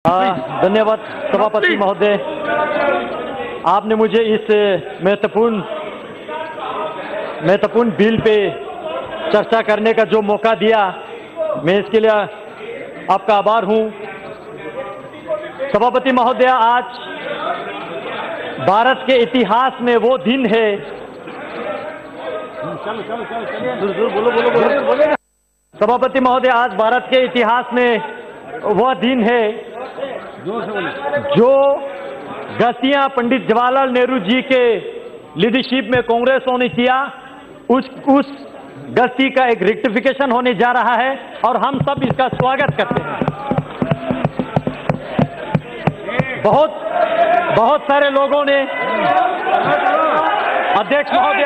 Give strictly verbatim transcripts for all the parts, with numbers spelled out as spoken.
धन्यवाद सभापति महोदय, आपने मुझे इस महत्वपूर्ण महत्वपूर्ण बिल पे चर्चा करने का जो मौका दिया, मैं इसके लिए आपका आभार हूं। सभापति महोदय, आज भारत के इतिहास में वो दिन है, बोलो बोलो बोलो सभापति महोदय, आज भारत के इतिहास में वह दिन है जो गस्तियां पंडित जवाहरलाल नेहरू जी के लीडरशिप में कांग्रेसों ने किया, उस उस गस्ती का एक रेक्टिफिकेशन होने जा रहा है और हम सब इसका स्वागत करते हैं। बहुत बहुत सारे लोगों ने अध्यक्ष महोदय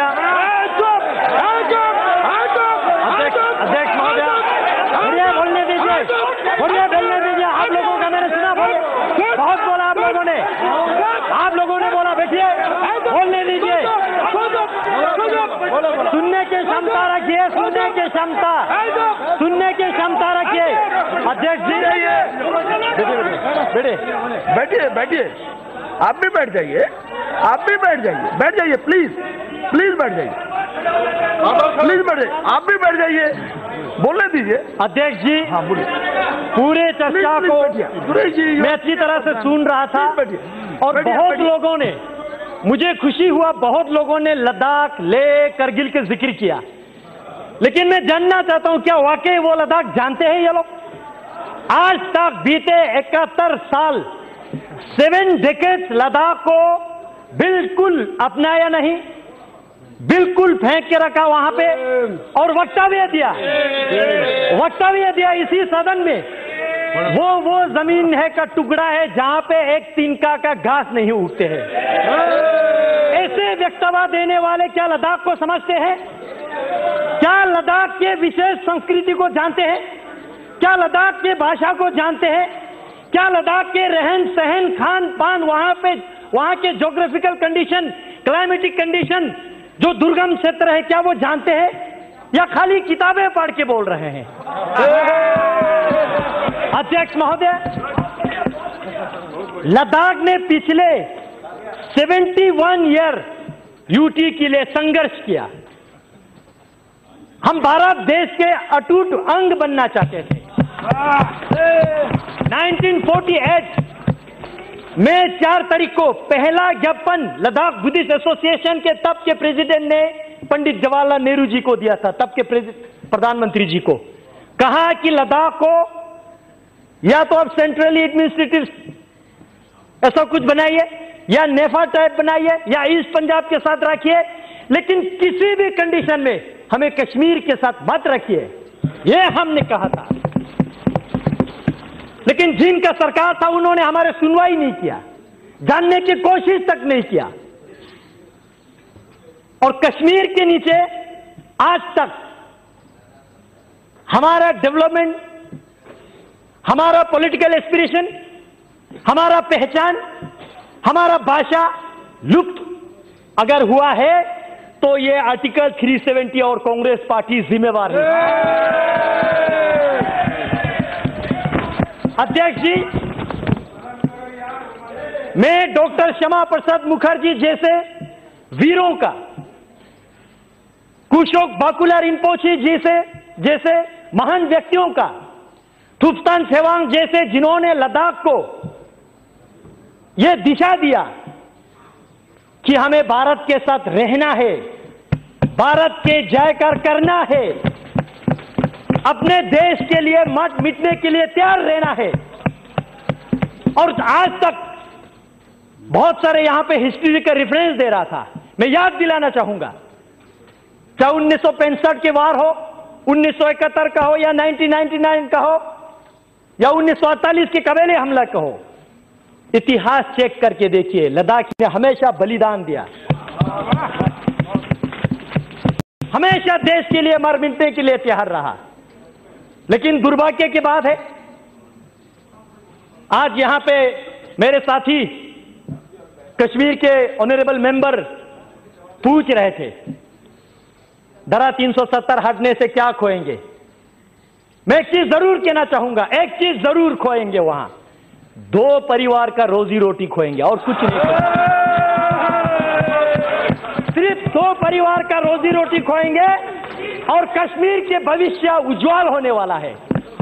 अध्यक्ष अध्यक्ष महोदय बढ़िया बोलने दीजिए, बढ़िया बोलने दीजिए। आप लोगों का मैंने सुना, बोले बहुत बोला आप लोगों ने, आप लोगों ने बोला, बैठिए, बोलने दीजिए। सुनने की क्षमता रखिए, सुनने की क्षमता, सुनने की क्षमता रखिए। अध्यक्ष जी बैठिए बैठिए बैठिए आप भी बैठ जाइए, आप भी बैठ जाइए, बैठ जाइए प्लीज, प्लीज बैठ जाइए, प्लीज बैठ जाइए, आप भी बैठ जाइए, बोलने दीजिए। अध्यक्ष जी, हाँ बोलिए। पूरे चर्चा को मैं अच्छी तरह से सुन रहा था और बहुत लोगों ने, मुझे खुशी हुआ, बहुत लोगों ने लद्दाख, लेह, करगिल के जिक्र किया, लेकिन मैं जानना चाहता हूं क्या वाकई वो लद्दाख जानते हैं ये लोग? आज तक बीते इकहत्तर साल, सेवन डेकेड्स लद्दाख को बिल्कुल अपनाया नहीं, बिल्कुल फेंक के रखा वहां पे और वक्तव्य दिया, वक्तव्य दिया इसी सदन में, वो वो जमीन है का टुकड़ा है जहां पे एक तिनका का घास नहीं उगते हैं। ऐसे वक्तव्य देने वाले क्या लद्दाख को समझते हैं? क्या लद्दाख के विशेष संस्कृति को जानते हैं? क्या लद्दाख के भाषा को जानते हैं? क्या लद्दाख के रहन सहन, खान पान, वहां पे वहां के ज्योग्राफिकल कंडीशन, क्लाइमेटिक कंडीशन, जो दुर्गम क्षेत्र है, क्या वो जानते हैं या खाली किताबें पढ़ के बोल रहे हैं? अध्यक्ष महोदय, लद्दाख ने पिछले इकहत्तर ईयर यूटी के लिए संघर्ष किया। हम भारत देश के अटूट अंग बनना चाहते थे। उन्नीस सौ अड़तालीस में चार तारीख को पहला ज्ञापन लद्दाख बुद्धिस्ट एसोसिएशन के तब के प्रेसिडेंट ने पंडित जवाहरलाल नेहरू जी को दिया था, तब के प्रधानमंत्री जी को। कहा कि लद्दाख को या तो आप सेंट्रली एडमिनिस्ट्रेटिव ऐसा कुछ बनाइए या नेफा टाइप बनाइए या ईस्ट पंजाब के साथ रखिए, लेकिन किसी भी कंडीशन में हमें कश्मीर के साथ मत रखिए, यह हमने कहा था। लेकिन जिनका सरकार था उन्होंने हमारे सुनवाई नहीं किया, जानने की कोशिश तक नहीं किया और कश्मीर के नीचे आज तक हमारा डेवलपमेंट, हमारा पॉलिटिकल एस्पिरेशन, हमारा पहचान, हमारा भाषा लुप्त अगर हुआ है तो ये आर्टिकल तीन सौ सत्तर और कांग्रेस पार्टी जिम्मेवार है। अध्यक्ष जी, मैं डॉक्टर श्यामा प्रसाद मुखर्जी जैसे वीरों का, कुशोक बाकुला रिम्पोची जैसे जैसे महान व्यक्तियों का, थुप्तान सेवांग जैसे जिन्होंने लद्दाख को यह दिशा दिया कि हमें भारत के साथ रहना है, भारत के जयकार करना है, अपने देश के लिए मत मिटने के लिए तैयार रहना है। और आज तक बहुत सारे यहां पे हिस्ट्री का रेफरेंस दे रहा था, मैं याद दिलाना चाहूंगा, चाहे उन्नीस सौ पैंसठ के वार हो, उन्नीस सौ इकहत्तर का हो या उन्नीस सौ निन्यानवे का हो या उन्नीस सौ अड़तालीस के कबीले हमला का हो, इतिहास चेक करके देखिए, लद्दाख ने हमेशा बलिदान दिया, हमेशा देश के लिए मर मिटने के लिए तैयार रहा। लेकिन दुर्भाग्य की बात है, आज यहां पे मेरे साथी कश्मीर के ऑनरेबल मेंबर पूछ रहे थे, धारा तीन सौ सत्तर हटने से क्या खोएंगे? मैं एक चीज जरूर कहना चाहूंगा, एक चीज जरूर खोएंगे वहां, दो परिवार का रोजी रोटी खोएंगे और कुछ नहीं खोएंगे। सिर्फ दो परिवार का रोजी रोटी खोएंगे और कश्मीर के भविष्य उज्जवल होने वाला है।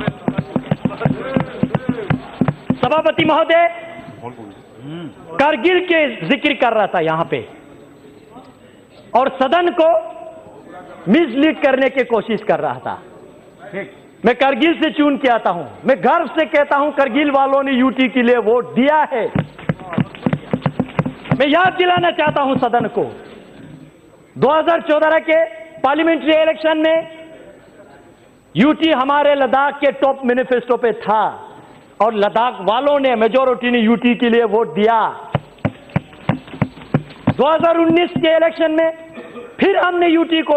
सभापति महोदय करगिल के जिक्र कर रहा था यहां पे और सदन को मिसलीड करने की कोशिश कर रहा था। मैं करगिल से चुन के आता हूं, मैं गर्व से कहता हूं करगिल वालों ने यूटी के लिए वोट दिया है। मैं याद दिलाना चाहता हूं सदन को, दो हज़ार चौदह के पार्लियामेंट्री इलेक्शन में यूटी हमारे लद्दाख के टॉप मैनिफेस्टो पे था और लद्दाख वालों ने, मेजॉरिटी ने यूटी के लिए वोट दिया। दो हज़ार उन्नीस के इलेक्शन में फिर हमने यूटी को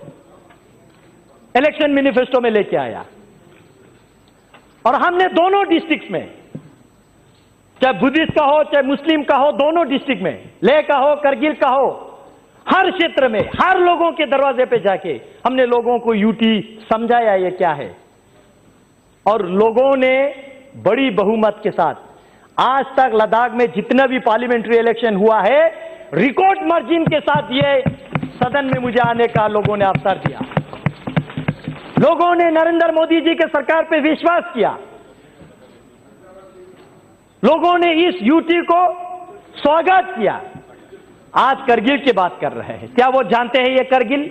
इलेक्शन मैनिफेस्टो में लेके आया और हमने दोनों डिस्ट्रिक्ट में, चाहे बुद्धिस्ट का हो चाहे मुस्लिम का हो, दोनों डिस्ट्रिक्ट में, लेह का हो करगिल का हो, हर क्षेत्र में हर लोगों के दरवाजे पे जाके हमने लोगों को यूटी समझाया ये क्या है और लोगों ने बड़ी बहुमत के साथ आज तक लद्दाख में जितना भी पार्लियामेंट्री इलेक्शन हुआ है रिकॉर्ड मार्जिन के साथ ये सदन में मुझे आने का लोगों ने अवसर दिया। लोगों ने नरेंद्र मोदी जी के सरकार पे विश्वास किया। लोगों ने इस यूटी को स्वागत किया। आज करगिल की बात कर रहे हैं, क्या वो जानते हैं ये करगिल?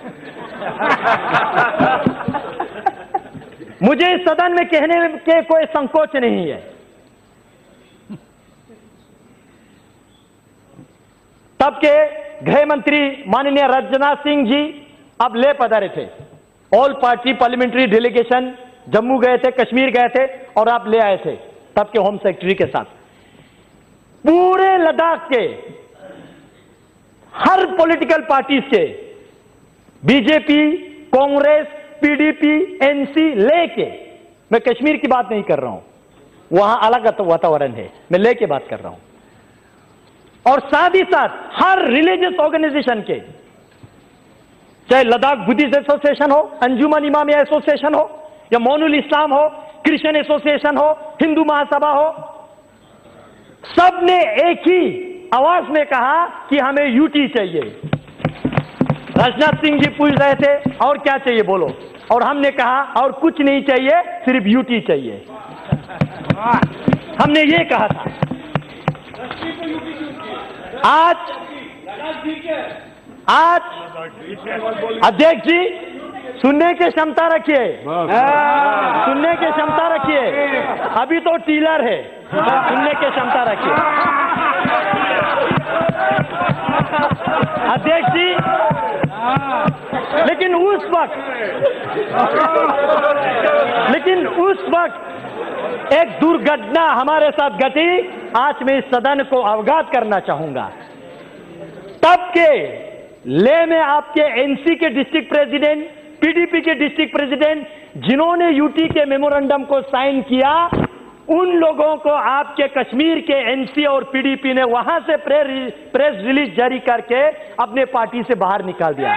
मुझे इस सदन में कहने के कोई संकोच नहीं है। तब के गृह मंत्री माननीय राजनाथ सिंह जी अब ले पधारे थे। All party parliamentary delegation Jammu गए थे, कश्मीर गए थे और आप ले आए थे तब के होम सेक्रेटरी के साथ। पूरे लद्दाख के हर पॉलिटिकल पार्टीज के, बीजेपी, कांग्रेस, पीडीपी, एनसी लेके, मैं कश्मीर की बात नहीं कर रहा हूं, वहां अलग वातावरण है, मैं लेके बात कर रहा हूं, और साथ ही साथ हर रिलीजियस ऑर्गेनाइजेशन के, चाहे लद्दाख बुद्धिस्ट एसोसिएशन हो, अंजुमन इमामिया एसोसिएशन हो, या मोनुल इस्लाम हो, क्रिश्चियन एसोसिएशन हो, हिंदू महासभा हो, सब ने एक ही आवाज में कहा कि हमें यूटी चाहिए। राजनाथ सिंह जी पूछ रहे थे और क्या चाहिए बोलो, और हमने कहा और कुछ नहीं चाहिए, सिर्फ यूटी चाहिए। हमने ये कहा था। आज आज अध्यक्ष जी सुनने की क्षमता रखिए, सुनने की क्षमता रखिए, अभी तो टीलर है, सुनने की क्षमता रखिए। अध्यक्ष जी, लेकिन उस वक्त लेकिन उस वक्त एक दुर्घटना हमारे साथ घटी, आज मैं इस सदन को अवगत करना चाहूंगा। तब के ले में आपके एनसी के डिस्ट्रिक्ट प्रेसिडेंट, पीडीपी के डिस्ट्रिक्ट प्रेसिडेंट, जिन्होंने यूटी के मेमोरेंडम को साइन किया, उन लोगों को आपके कश्मीर के एनसी और पीडीपी ने वहां से प्रेस रिलीज जारी करके अपने पार्टी से बाहर निकाल दिया।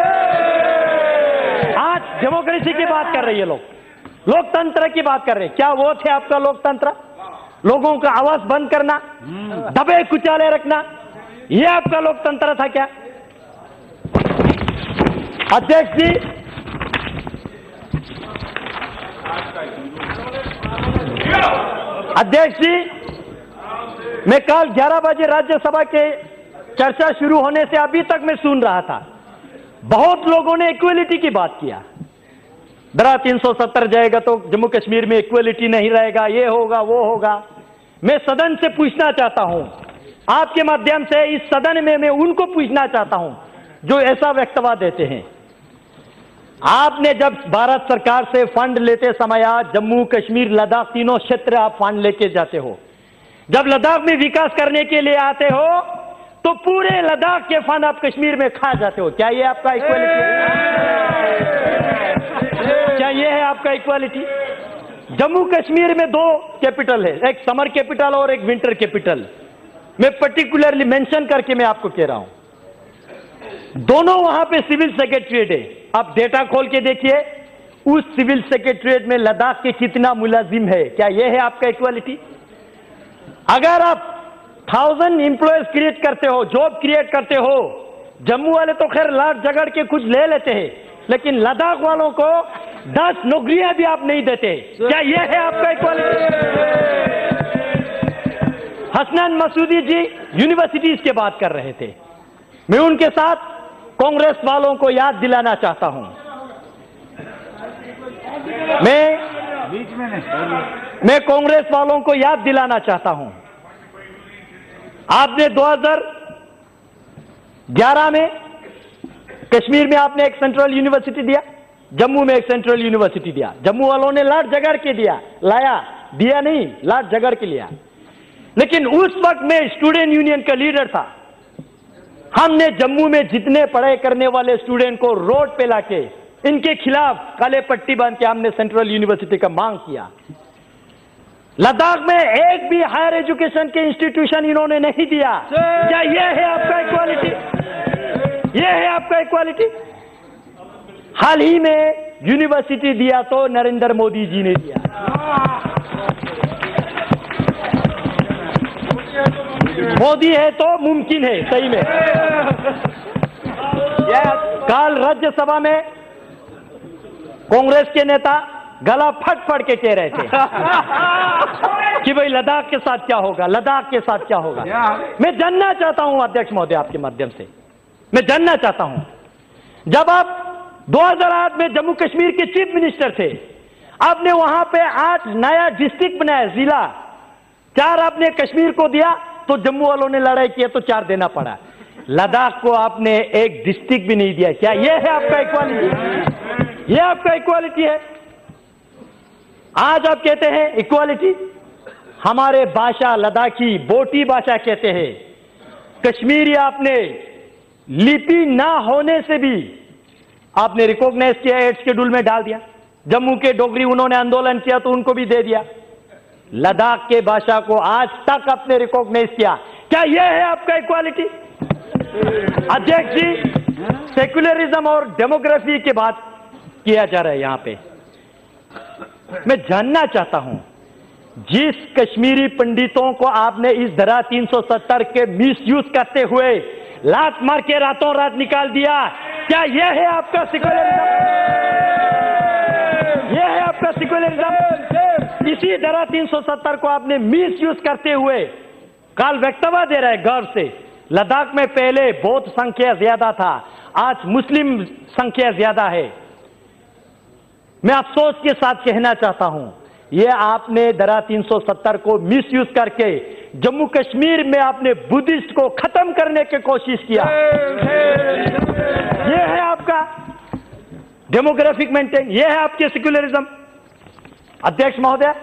आज डेमोक्रेसी की बात कर रही है लोग, लोकतंत्र की बात कर रहे हैं। क्या वो थे आपका लोकतंत्र? लोगों का आवाज बंद करना, दबे कुचाले रखना, ये आपका लोकतंत्र था क्या? अध्यक्ष जी, अध्यक्ष जी, मैं कल ग्यारह बजे राज्यसभा के चर्चा शुरू होने से अभी तक मैं सुन रहा था, बहुत लोगों ने इक्वलिटी की बात किया। धारा तीन सौ सत्तर जाएगा तो जम्मू कश्मीर में इक्वलिटी नहीं रहेगा, ये होगा वो होगा। मैं सदन से पूछना चाहता हूं, आपके माध्यम से इस सदन में मैं उनको पूछना चाहता हूं जो ऐसा वक्तव्य देते हैं। आपने जब भारत सरकार से फंड लेते समय जम्मू कश्मीर लद्दाख तीनों क्षेत्र आप फंड लेके जाते हो, जब लद्दाख में विकास करने के लिए आते हो तो पूरे लद्दाख के फंड आप कश्मीर में खा जाते हो। क्या ये आपका इक्वालिटी है? क्या ये है आपका इक्वालिटी? जम्मू कश्मीर में दो कैपिटल है, एक समर कैपिटल और एक विंटर कैपिटल। मैं पर्टिकुलरली मेंशन करके मैं आपको कह रहा हूं, दोनों वहां पे सिविल सेक्रेटरीट है। आप डेटा खोल के देखिए, उस सिविल सेक्रेटरीट में लद्दाख के कितना मुलाजिम है। क्या यह है आपका इक्वालिटी? अगर आप थाउजेंड एम्प्लॉयज क्रिएट करते हो, जॉब क्रिएट करते हो, जम्मू वाले तो खैर लाख झगड़ के कुछ ले लेते हैं, लेकिन लद्दाख वालों को दस नौकरियां भी आप नहीं देते। क्या यह है आपका इक्वालिटी? हसनैन मसूदी जी यूनिवर्सिटीज की बात कर रहे थे। मैं उनके साथ कांग्रेस वालों को याद दिलाना चाहता हूं। मैं मैं कांग्रेस वालों को याद दिलाना चाहता हूं, आपने दो हज़ार ग्यारह में कश्मीर में आपने एक सेंट्रल यूनिवर्सिटी दिया, जम्मू में एक सेंट्रल यूनिवर्सिटी दिया। जम्मू वालों ने लाट झगड़ के दिया, लाया दिया नहीं, लाट झगड़ के लिया। लेकिन उस वक्त मैं स्टूडेंट यूनियन का लीडर था। हमने जम्मू में जितने पढ़ाई करने वाले स्टूडेंट को रोड पे लाके इनके खिलाफ काले पट्टी बांध के हमने सेंट्रल यूनिवर्सिटी का मांग किया। लद्दाख में एक भी हायर एजुकेशन के इंस्टीट्यूशन इन्होंने नहीं दिया। क्या यह है आपका इक्वालिटी? यह है आपका इक्वालिटी? हाल ही में यूनिवर्सिटी दिया तो नरेंद्र मोदी जी ने दिया। मोदी है तो मुमकिन है सही में। कल राज्यसभा में कांग्रेस के नेता गला फट फट के कह रहे थे कि भाई लद्दाख के साथ क्या होगा, लद्दाख के साथ क्या होगा। मैं जानना चाहता हूं अध्यक्ष महोदय, आपके माध्यम से मैं जानना चाहता हूं, जब आप दो हज़ार आठ में जम्मू कश्मीर के चीफ मिनिस्टर थे, आपने वहां पे आठ नया डिस्ट्रिक्ट बनाया, जिला चार आपने कश्मीर को दिया, तो जम्मू वालों ने लड़ाई किया तो चार देना पड़ा। लद्दाख को आपने एक डिस्ट्रिक्ट भी नहीं दिया। क्या यह है आपका इक्वालिटी? यह आपका इक्वालिटी है? आज आप कहते हैं इक्वालिटी, हमारे भाषा लद्दाखी बोटी भाषा कहते हैं। कश्मीरी आपने लिपि ना होने से भी आपने रिकॉग्नाइज किया, एड शेड्यूल में डाल दिया। जम्मू के डोगरी उन्होंने आंदोलन किया तो उनको भी दे दिया। लद्दाख के भाषा को आज तक आपने रिकॉग्नाइज किया। क्या यह है आपका इक्वालिटी? अध्यक्ष जी, सेक्युलरिज्म और डेमोग्राफी की बात किया जा रहा है यहां पे। मैं जानना चाहता हूं, जिस कश्मीरी पंडितों को आपने इस धारा तीन सौ सत्तर के मिसयूज करते हुए लात मार के रातों रात निकाल दिया, क्या यह है आपका सेक्युलरिज्म? यह है आपका सेक्युलरिज्म? इसी धारा तीन सौ सत्तर को आपने मिसयूज करते हुए काल वक्तव्य दे रहा है गर्व से। लद्दाख में पहले बौद्ध संख्या ज्यादा था, आज मुस्लिम संख्या ज्यादा है। मैं अफसोस के साथ कहना चाहता हूं, यह आपने धारा तीन सौ सत्तर को मिसयूज करके जम्मू कश्मीर में आपने बुद्धिस्ट को खत्म करने की कोशिश किया। यह है आपका डेमोग्राफिक मेंटेन, यह है आपके सेक्युलरिज्म। अध्यक्ष महोदय,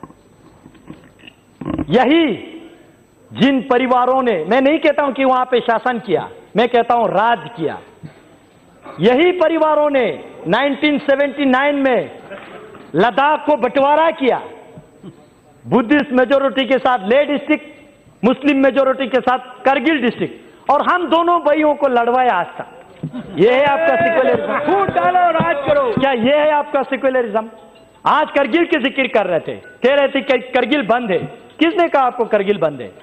यही जिन परिवारों ने, मैं नहीं कहता हूं कि वहां पे शासन किया, मैं कहता हूं राज किया, यही परिवारों ने उन्नीस सौ उन्यासी में लद्दाख को बंटवारा किया, बुद्धिस्ट मेजोरिटी के साथ लेह डिस्ट्रिक्ट, मुस्लिम मेजोरिटी के साथ करगिल डिस्ट्रिक्ट, और हम दोनों भाइयों को लड़वाया आज तक। यह है आपका सेक्युलरिज्म? फूट डालो राज करो। क्या यह है आपका सेक्युलरिज्म? आज करगिल की जिक्र कर रहे थे, कह रहे थे कि करगिल बंद है। किसने कहा आपको करगिल बंद है?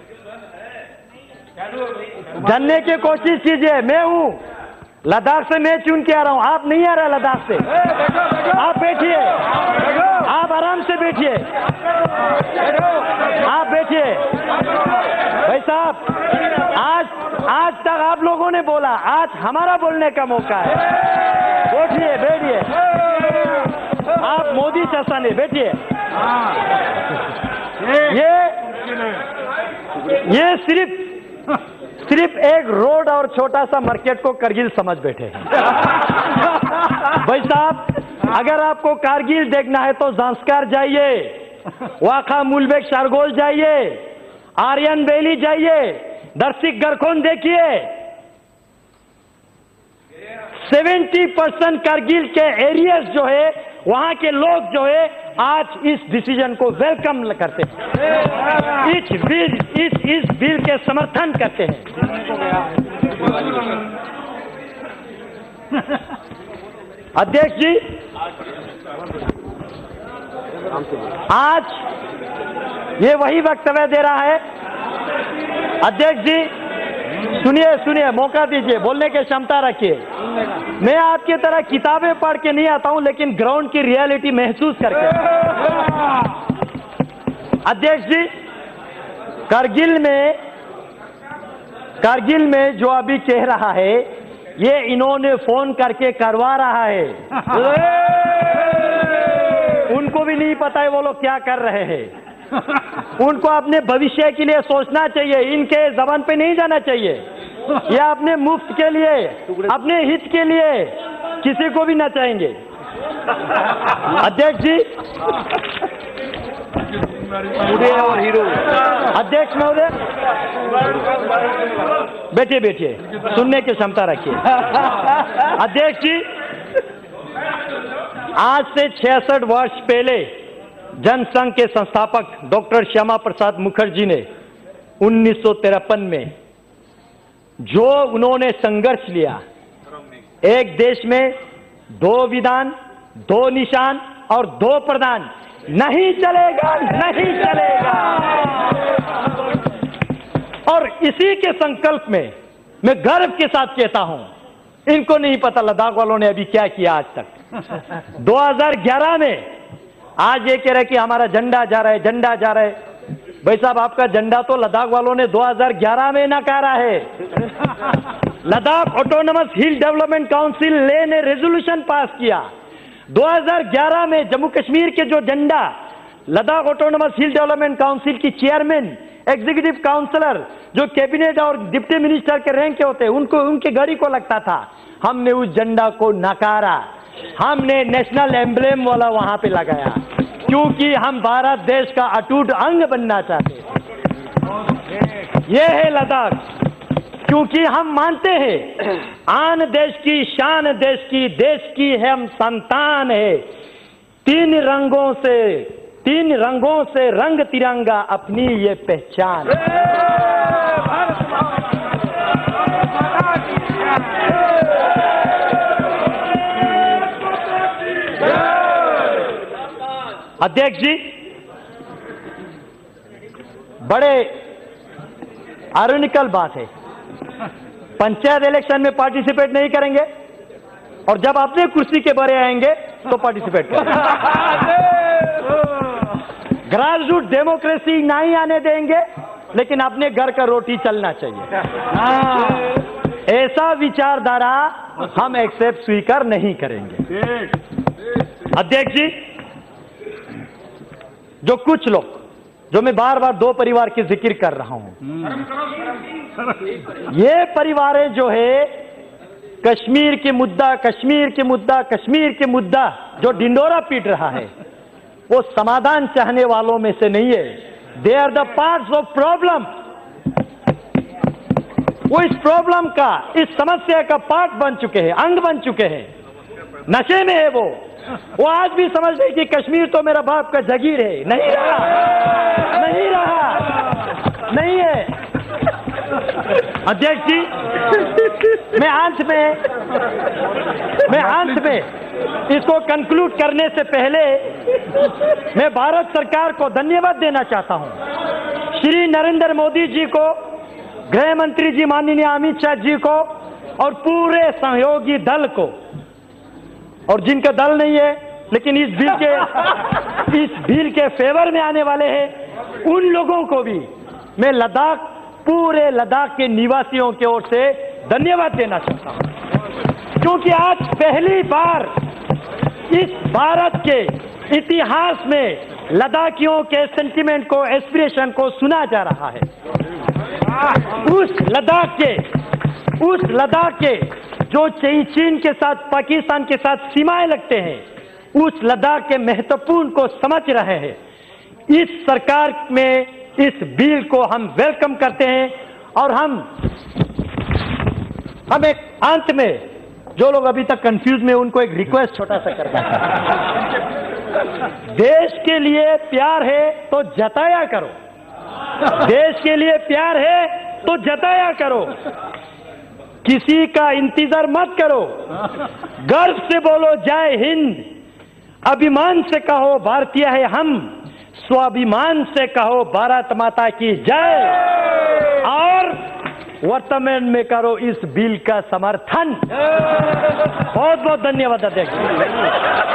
जानने की कोशिश कीजिए। मैं हूं लद्दाख से, मैं चुन के आ रहा हूं, आप नहीं आ रहे लद्दाख से। आप बैठिए, आप आराम से बैठिए, आप बैठिए। भाई साहब, आज आज तक आप लोगों ने बोला, आज हमारा बोलने का मौका है। बैठिए बैठिए, आप मोदी शासन है, बैठिए। ये ये सिर्फ सिर्फ एक रोड और छोटा सा मार्केट को करगिल समझ बैठे हैं। भाई साहब, अगर आपको कारगिल देखना है तो जांस्कार जाइए, वाखा मुलबेक शारगोल जाइए, आर्यन वैली जाइए, दर्शिक गरखोन देखिए। सत्तर परसेंट कारगिल के एरियाज जो है, वहां के लोग जो है आज इस डिसीजन को वेलकम करते हैं, इस बिल इस इस बिल के समर्थन करते हैं। अध्यक्ष जी, आज ये वही वक्तव्य दे रहा है। अध्यक्ष जी सुनिए सुनिए, मौका दीजिए, बोलने की क्षमता रखिए। मैं आपकी तरह किताबें पढ़ के नहीं आता हूं, लेकिन ग्राउंड की रियलिटी महसूस करके। अध्यक्ष जी, करगिल में करगिल में जो अभी कह रहा है, ये इन्होंने फोन करके करवा रहा है। उनको भी नहीं पता है वो लोग क्या कर रहे हैं। उनको अपने भविष्य के लिए सोचना चाहिए, इनके जबान पे नहीं जाना चाहिए। या अपने मुफ्त के लिए, अपने हित के लिए किसी को भी नचाएंगे। अध्यक्ष जी, और हीरो अध्यक्ष महोदय, बैठिए बैठिए, सुनने की क्षमता रखिए। अध्यक्ष जी, आज से छियासठ वर्ष पहले जनसंघ के संस्थापक डॉक्टर श्यामा प्रसाद मुखर्जी ने उन्नीस सौ तिरपन में जो उन्होंने संघर्ष लिया, एक देश में दो विधान, दो निशान और दो प्रधान, नहीं चलेगा, नहीं चलेगा। और इसी के संकल्प में मैं गर्व के साथ कहता हूं, इनको नहीं पता लद्दाख वालों ने अभी क्या किया आज तक। दो हज़ार ग्यारह में आज ये कह रहे कि हमारा झंडा जा रहा है, झंडा जा रहा है। भाई साहब, आपका झंडा तो लद्दाख वालों ने दो हज़ार ग्यारह में नकारा है। Ladakh autonomous hill development council Leh ने रेजोल्यूशन पास किया। दो हज़ार ग्यारह में जम्मू कश्मीर के जो झंडा Ladakh autonomous hill development council की चेयरमैन, एग्जीक्यूटिव काउंसलर, जो कैबिनेट और डिप्टी मिनिस्टर के रैंक के होते, उनको उनके गाड़ी को लगता था, हमने उस झंडा को नकारा। हमने नेशनल एम्ब्लेम वाला वहां पे लगाया, क्योंकि हम भारत देश का अटूट अंग बनना चाहते थे। ये है लद्दाख, क्योंकि हम मानते हैं आन देश की शान, देश की देश की है हम संतान है। तीन रंगों से तीन रंगों से रंग तिरंगा अपनी ये पहचान। अध्यक्ष जी, बड़े आयरनिकल बात है, पंचायत इलेक्शन में पार्टिसिपेट नहीं करेंगे और जब अपने कुर्सी के बारे आएंगे तो पार्टिसिपेट करेंगे। ग्रासरूट डेमोक्रेसी नहीं आने देंगे, लेकिन अपने घर का रोटी चलना चाहिए। ऐसा विचारधारा हम एक्सेप्ट स्वीकार नहीं करेंगे। अध्यक्ष जी, जो कुछ लोग, जो मैं बार बार दो परिवार की जिक्र कर रहा हूं, ये परिवारें जो है कश्मीर के मुद्दा कश्मीर के मुद्दा कश्मीर के मुद्दा जो ढिंडोरा पीट रहा है, वो समाधान चाहने वालों में से नहीं है। They are the parts of problem. वो इस प्रॉब्लम का, इस समस्या का पार्ट बन चुके हैं, अंग बन चुके हैं। नशे में है वो वो आज भी समझ रहे कि कश्मीर तो मेरा बाप का जागीर है। नहीं रहा, नहीं रहा, नहीं है। अध्यक्ष जी, मैं अंत में मैं अंत में इसको कंक्लूड करने से पहले मैं भारत सरकार को धन्यवाद देना चाहता हूं। श्री नरेंद्र मोदी जी को, गृह मंत्री जी माननीय अमित शाह जी को और पूरे सहयोगी दल को, और जिनका दल नहीं है लेकिन इस बिल के इस बिल के फेवर में आने वाले हैं, उन लोगों को भी मैं लद्दाख, पूरे लद्दाख के निवासियों की ओर से धन्यवाद देना चाहता हूं, क्योंकि आज पहली बार इस भारत के इतिहास में लद्दाखियों के सेंटिमेंट को, एस्पिरेशन को सुना जा रहा है। उस लद्दाख के उस लद्दाख के जो चीन के साथ, पाकिस्तान के साथ सीमाएं लगते हैं, उस लद्दाख के महत्वपूर्ण को समझ रहे हैं। इस सरकार में इस बिल को हम वेलकम करते हैं और हम हम एक अंत में जो लोग अभी तक कंफ्यूज में, उनको एक रिक्वेस्ट छोटा सा करना है। देश के लिए प्यार है तो जताया करो, देश के लिए प्यार है तो जताया करो, किसी का इंतजार मत करो, गर्व से बोलो जय हिंद। अभिमान से कहो भारतीय है हम, स्वाभिमान से कहो भारत माता की जय, और वर्तमान में करो इस बिल का समर्थन। बहुत बहुत धन्यवाद अध्यक्ष।